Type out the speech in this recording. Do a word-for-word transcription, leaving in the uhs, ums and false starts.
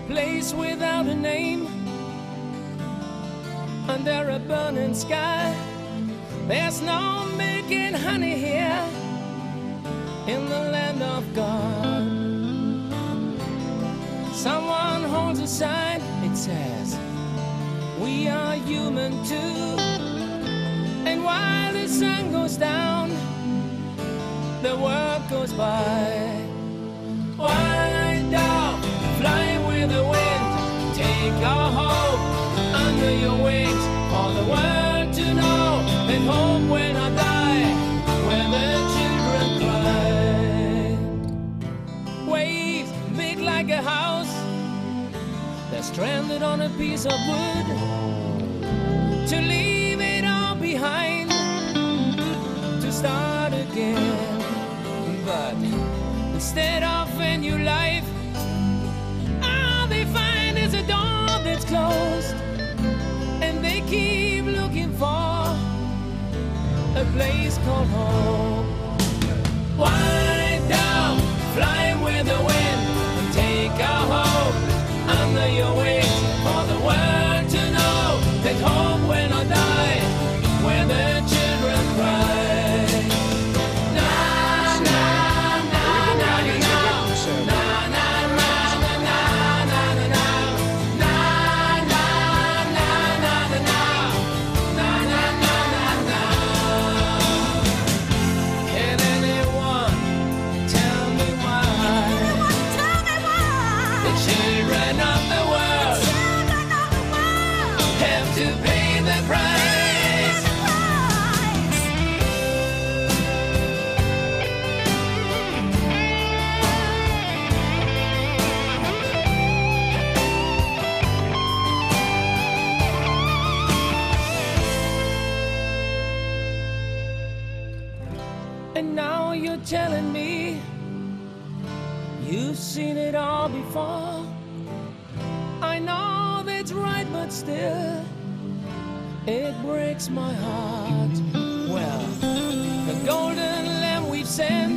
place without a name, under a burning sky. There's no making honey here in the land of God. Someone holds a sign, it says, we are human too. And while the sun goes down, the world goes by. Wind down, fly with the wind, take our hope under your wings, for the world to know, and hope when I die, when the children cry. Waves big like a house, they're stranded on a piece of wood, to leave it all behind, to start again. But instead of a new life, all they find is a door that's closed, and they keep looking for a place called home. Wind down, fly with the wind, and take our hope under your wings, for the world to know that hope when I die, when the children cry. And now you're telling me you've seen it all before. I know that's right, but still it breaks my heart. Well, the golden lamb we've sent